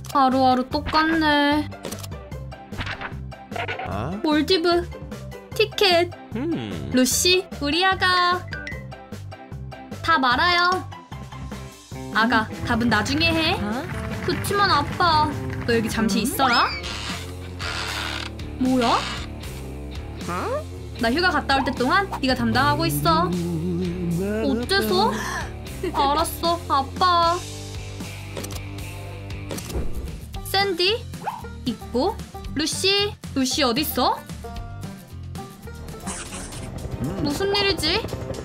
하루하루 똑같네. 몰디브 티켓. 루시, 우리 아가. 다 말아요. 아가, 답은 나중에 해. 그치만 아빠, 너 여기 잠시 있어라. 뭐야? 나 휴가 갔다 올 때 동안 네가 담당하고 있어. 어째서? 알았어, 아빠. 샌디? 있고. 루시 어딨어? 무슨 일이지?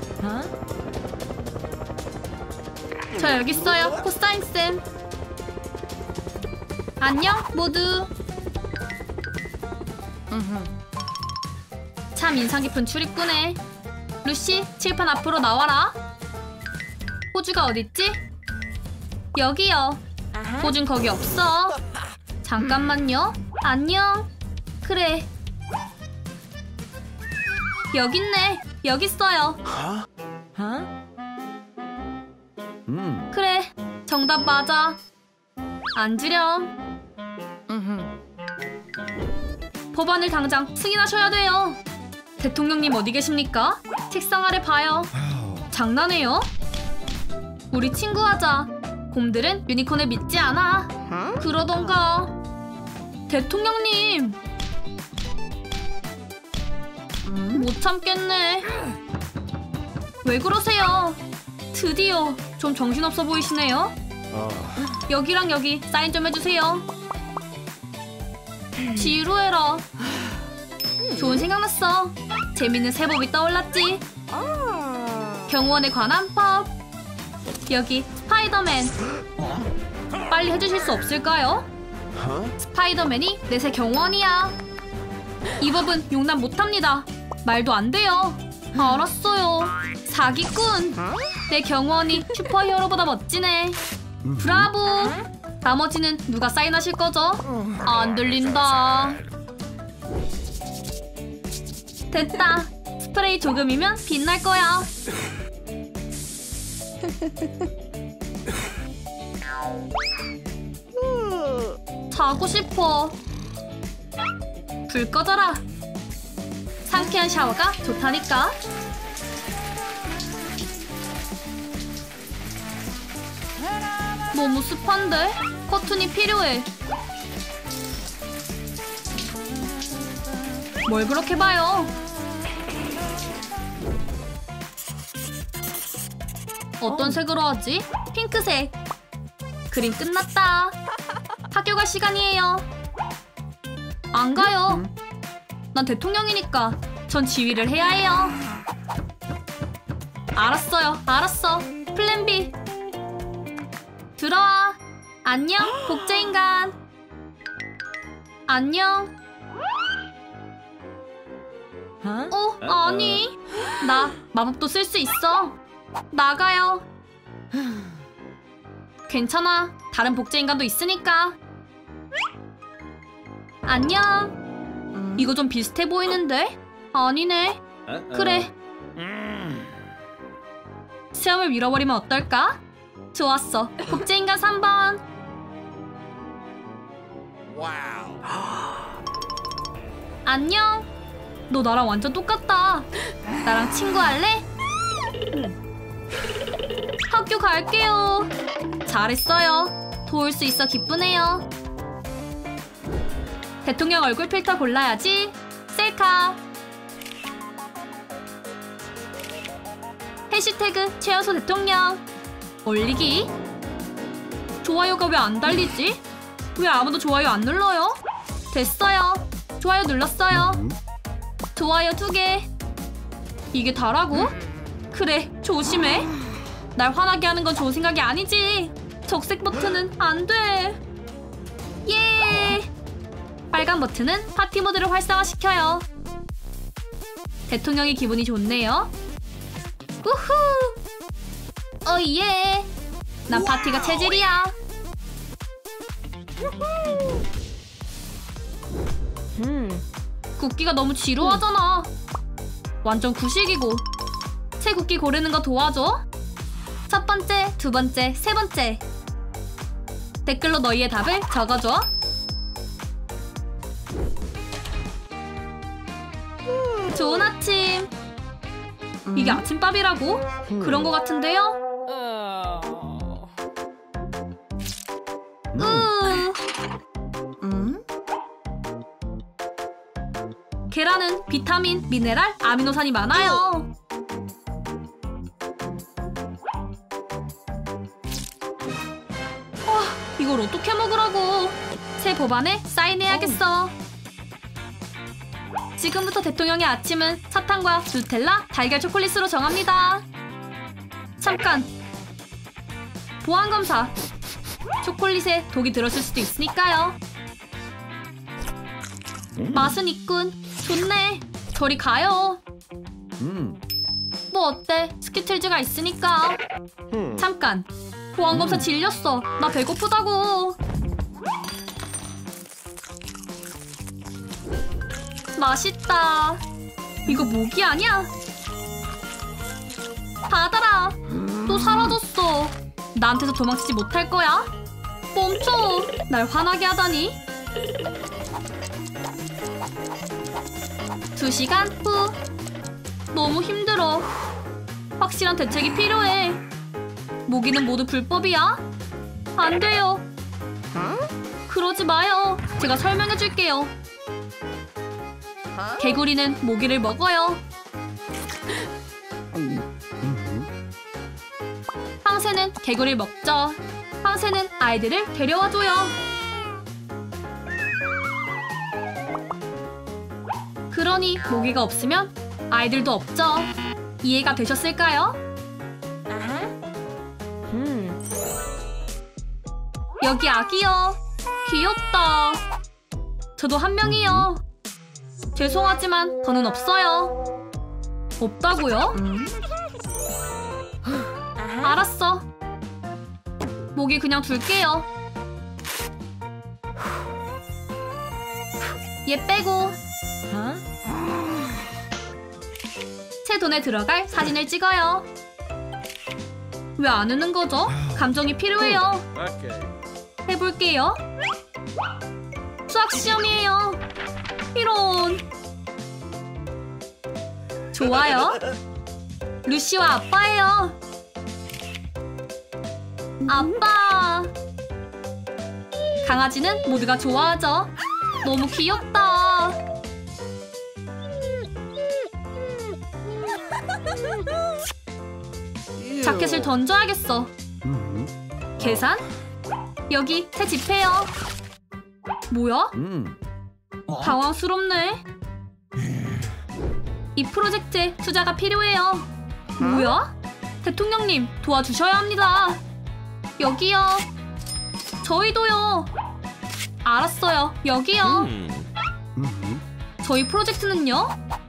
저 여기 있어요, 코사인쌤. 안녕, 모두. 참 인상 깊은 출입구네. 루시, 칠판 앞으로 나와라. 호주가 어딨지? 여기요. 호준 거기 없어. 잠깐만요. 안녕. 그래. 여기 있네. 여기 있어요. 그래, 정답 맞아. 앉으렴. 법안을 당장 승인하셔야 돼요. 대통령님 어디 계십니까? 책상 아래 봐요. 장난해요? 우리 친구하자. 곰들은 유니콘을 믿지 않아. 그러던가. 대통령님. 못 참겠네. 왜 그러세요? 드디어 좀 정신없어 보이시네요. 여기랑 여기 사인 좀 해주세요. 지루해라. 좋은 생각 났어. 재밌는 새법이 떠올랐지. 경호원에 관한 법. 여기 스파이더맨. 빨리 해주실 수 없을까요? 스파이더맨이 내 새 경호원이야. 이 법은 용납 못합니다. 말도 안 돼요. 알았어요. 사기꾼. 내 경호원이 슈퍼히어로보다 멋지네. 브라보. 나머지는 누가 사인하실 거죠? 안 들린다. 됐다. 스프레이 조금이면 빛날 거야. 자고 싶어. 불 꺼져라. 상쾌한 샤워가 좋다니까. 너무 습한데? 커튼이 필요해. 뭘 그렇게 봐요? 어떤 색으로 하지? 핑크색. 그림 끝났다. 학교 갈 시간이에요. 안 가요. 난 대통령이니까 전 지휘를 해야 해요. 알았어요. 알았어. 플랜 B. 들어와. 안녕, 복제인간. 안녕. 아니. 나 마법도 쓸 수 있어. 나가요. 괜찮아. 다른 복제인간도 있으니까. 안녕. 이거 좀 비슷해 보이는데? 아니네. 그래. 시험을 밀어버리면 어떨까? 좋았어. 복제인간 3번. 안녕. 너 나랑 완전 똑같다. 나랑 친구할래? 학교 갈게요. 잘했어요. 도울 수 있어 기쁘네요. 대통령 얼굴 필터 골라야지. 셀카. 해시태그 최연소 대통령. 올리기. 좋아요가 왜 안 달리지? 왜 아무도 좋아요 안 눌러요? 됐어요. 좋아요 눌렀어요. 좋아요 2개. 이게 다라고? 그래, 조심해. 날 화나게 하는 건 좋은 생각이 아니지. 적색 버튼은 안 돼. 예. 빨간 버튼은 파티 모드를 활성화시켜요. 대통령이 기분이 좋네요. 우후. 예. 난 파티가 체질이야. 국기가 너무 지루하잖아. 완전 구식이고. 새 국기 고르는 거 도와줘. 첫 번째, 두 번째, 세 번째. 댓글로 너희의 답을 적어줘. 좋은 아침. 이게 아침밥이라고? 그런 거 같은데요? 계란은 비타민, 미네랄, 아미노산이 많아요. 와, 이걸 어떻게 먹으라고? 새 법안에 사인해야겠어. 지금부터 대통령의 아침은 사탕과 누텔라, 달걀 초콜릿으로 정합니다. 잠깐! 보안검사! 초콜릿에 독이 들었을 수도 있으니까요. 맛은 있군. 좋네. 저리 가요. 뭐 어때? 스키틀즈가 있으니까. 잠깐! 보안검사 질렸어. 나 배고프다고. 맛있다. 이거 모기 아니야? 받아라. 또 사라졌어. 나한테서 도망치지 못할 거야? 멈춰. 날 화나게 하다니. 2시간 후. 너무 힘들어. 확실한 대책이 필요해. 모기는 모두 불법이야? 안 돼요. 그러지 마요. 제가 설명해 줄게요. 개구리는 모기를 먹어요. 황새는 개구리를 먹죠. 황새는 아이들을 데려와줘요. 그러니 모기가 없으면 아이들도 없죠. 이해가 되셨을까요? 여기 아기요. 귀엽다. 저도 한 명이요. 죄송하지만 더는 없어요. 없다고요? 알았어. 모기 그냥 둘게요. 얘 빼고. 새 돈에 들어갈 사진을 찍어요. 왜 안 웃는 거죠? 감정이 필요해요. 해볼게요. 수학 시험이에요. 이런. 좋아요. 루시와 아빠예요. 아빠. 강아지는 모두가 좋아하죠. 너무 귀엽다. 자켓을 던져야겠어. 계산? 여기 새 지폐요. 뭐야? 당황스럽네. 이 프로젝트에 투자가 필요해요. 뭐야? 대통령님 도와주셔야 합니다. 여기요. 저희도요. 알았어요. 여기요. 저희 프로젝트는요?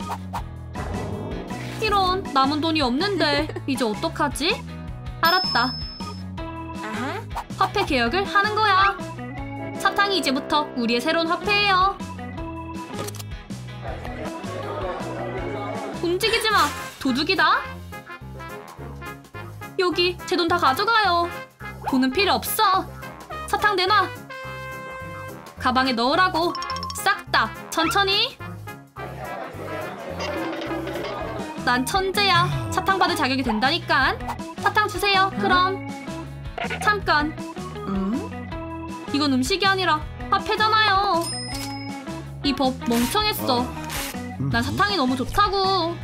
이런, 남은 돈이 없는데 이제 어떡하지? 알았다. 화폐 개혁을 하는 거야. 사탕이 이제부터 우리의 새로운 화폐예요. 움직이지 마. 도둑이다. 여기 제 돈 다 가져가요. 돈은 필요 없어. 사탕 내놔. 가방에 넣으라고. 싹 다. 천천히. 난 천재야. 사탕 받을 자격이 된다니까. 사탕 주세요. 그럼. 잠깐. 이건 음식이 아니라 화폐잖아요. 이 법 멍청했어. 난 사탕이 너무 좋다고.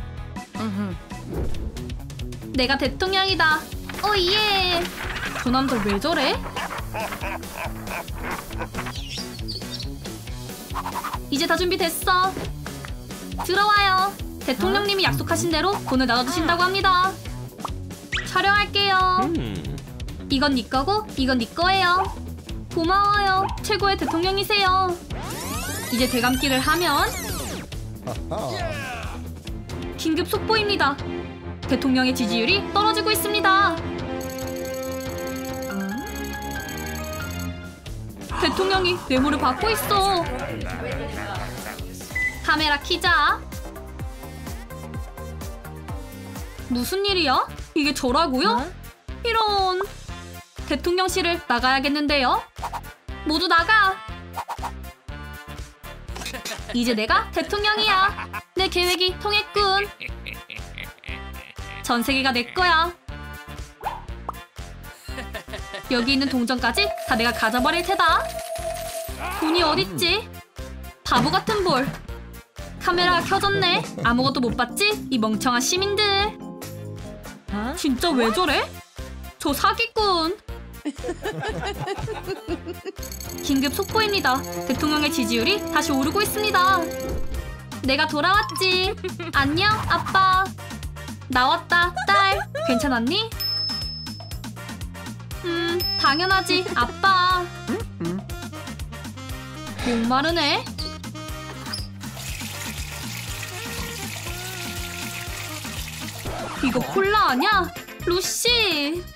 내가 대통령이다. 오예. 저 남자 왜 저래? 이제 다 준비됐어. 들어와요. 대통령님이 약속하신 대로 돈을 나눠주신다고 합니다. 촬영할게요. 이건 네 거고 이건 네 거예요. 고마워요. 최고의 대통령이세요. 이제 대감기를 하면 긴급 속보입니다. 대통령의 지지율이 떨어지고 있습니다. 대통령이 뇌물을 받고 있어. 카메라 켜자. 무슨 일이야? 이게 저라고요? 이런. 대통령실을 나가야겠는데요. 모두 나가. 이제 내가 대통령이야. 내 계획이 통했군. 전 세계가 내 거야. 여기 있는 동전까지 다 내가 가져버릴 테다. 돈이 어딨지? 바보 같은 볼. 카메라가 켜졌네. 아무것도 못 봤지? 이 멍청한 시민들. 진짜 왜 저래? 저 사기꾼. 긴급 속보입니다. 대통령의 지지율이 다시 오르고 있습니다. 내가 돌아왔지. 안녕, 아빠. 나왔다, 딸. 괜찮았니? 당연하지, 아빠. 목마르네. 이거 콜라 아냐? 루시.